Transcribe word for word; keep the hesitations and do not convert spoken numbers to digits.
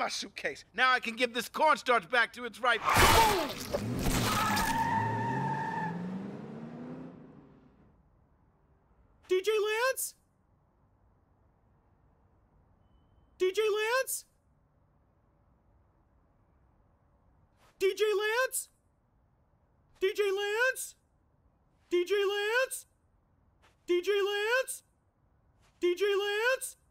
my suitcase. Now I can give this cornstarch back to its rightful. Oh! D J Lance? D J Lance? D J Lance? D J Lance? D J Lance? D J Lance? D J Lance?